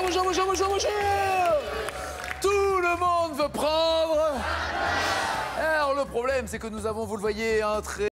bonjour. Tout le monde veut prendre. Alors le problème, c'est que nous avons, vous le voyez, un très